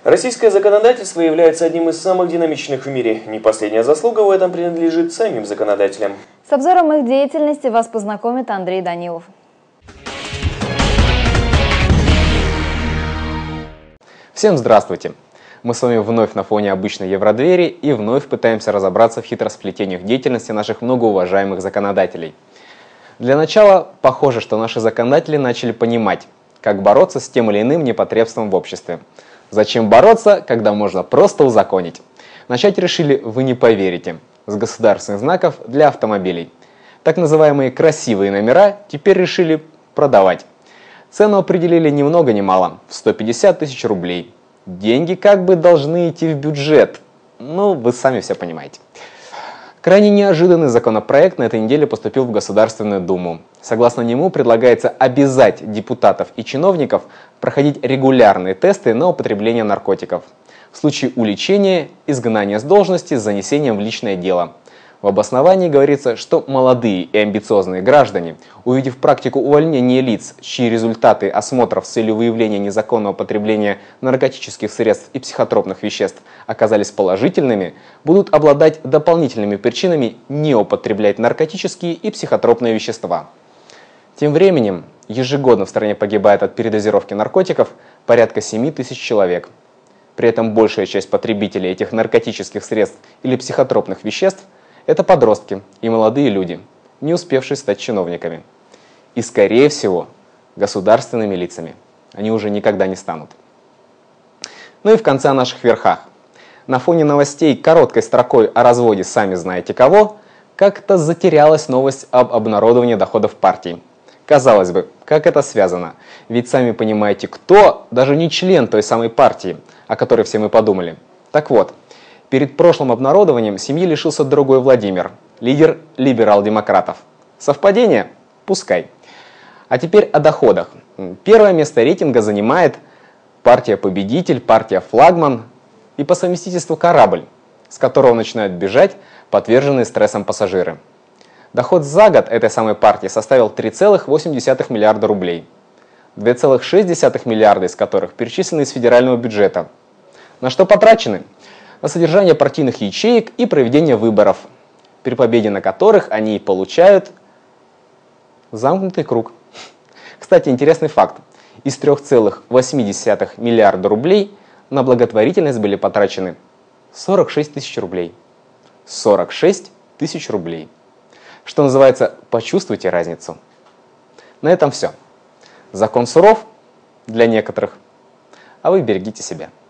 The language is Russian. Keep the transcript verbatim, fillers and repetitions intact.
Российское законодательство является одним из самых динамичных в мире. Не последняя заслуга в этом принадлежит самим законодателям. С обзором их деятельности вас познакомит Андрей Данилов. Всем здравствуйте! Мы с вами вновь на фоне обычной Евродвери и вновь пытаемся разобраться в хитросплетениях деятельности наших многоуважаемых законодателей. Для начала, похоже, что наши законодатели начали понимать, как бороться с тем или иным непотребством в обществе. Зачем бороться, когда можно просто узаконить? Начать решили, вы не поверите, с государственных знаков для автомобилей. Так называемые красивые номера теперь решили продавать. Цену определили ни много ни мало – в сто пятьдесят тысяч рублей. Деньги как бы должны идти в бюджет. Ну, вы сами все понимаете. Крайне неожиданный законопроект на этой неделе поступил в Государственную Думу. Согласно нему предлагается обязать депутатов и чиновников проходить регулярные тесты на употребление наркотиков. В случае уличения – изгнания с должности с занесением в личное дело. В обосновании говорится, что молодые и амбициозные граждане, увидев практику увольнения лиц, чьи результаты осмотров с целью выявления незаконного потребления наркотических средств и психотропных веществ оказались положительными, будут обладать дополнительными причинами не употреблять наркотические и психотропные вещества. Тем временем, ежегодно в стране погибает от передозировки наркотиков порядка семи тысяч человек. При этом большая часть потребителей этих наркотических средств или психотропных веществ – это подростки и молодые люди, не успевшие стать чиновниками. И, скорее всего, государственными лицами они уже никогда не станут. Ну и в конце о наших верхах. На фоне новостей короткой строкой о разводе сами знаете кого, как-то затерялась новость об обнародовании доходов партий. Казалось бы, как это связано? Ведь сами понимаете, кто даже не член той самой партии, о которой все мы подумали. Так вот, перед прошлым обнародованием семьи лишился другой Владимир, лидер либерал-демократов. Совпадение? Пускай. А теперь о доходах. Первое место рейтинга занимает партия-победитель, партия-флагман и по совместительству корабль, с которого начинают бежать подверженные стрессом пассажиры. Доход за год этой самой партии составил три целых восемь десятых миллиарда рублей, две целых шесть десятых миллиарда из которых перечислены из федерального бюджета. На что потрачены? На содержание партийных ячеек и проведение выборов, при победе на которых они получают замкнутый круг. Кстати, интересный факт. Из трёх целых восьми десятых миллиарда рублей на благотворительность были потрачены сорок шесть тысяч рублей. сорок шесть тысяч рублей. Что называется, почувствуйте разницу. На этом все. Закон суров для некоторых, а вы берегите себя.